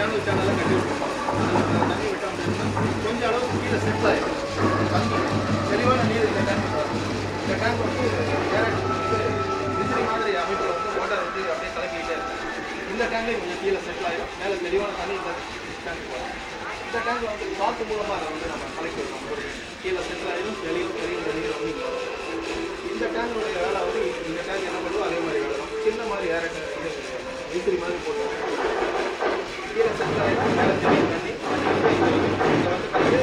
Channel சேனலாக கட்டி விட்டுருப்பாங்க. அந்த தண்ணி விட்டோம் அப்படின்னா கொஞ்சம் அளவுக்கு கீழே செட்டில் ஆகிடும். தண்ணி தெளிவான நீர் இந்த டேங்க் வரும். இந்த டேங்க் வந்து டேரக்ட் வந்து விசிறி மாதிரி அமைப்பில் வந்து மோட்டார் வந்து அப்படியே கலக்கிக்கிட்டே இருக்கும். இந்த டேங்க்லேயும் கொஞ்சம் கீழே செட்டில் ஆகிடும். மேலே தெளிவான தண்ணி இந்த டேங்க் வரும். இந்த டேங்க் வந்து காற்று மூலமாக அதை வந்து நம்ம கலக்கி விடுறோம். கீழே செட்டில் ஆகிடும். வெளியும் பெரிய நீர் வந்து இங்கே வரும். இந்த டேங்குடைய வேலை வந்து இந்த டேங்க் என்ன பண்ணுவோம் அதே மாதிரி வேலை தான். சின்ன மாதிரி இது விசிறி மாதிரி போட்டு கீழே செட்டில் ஆகிடும். மேலே தெரியும் தண்ணி இங்கே வந்து கலந்து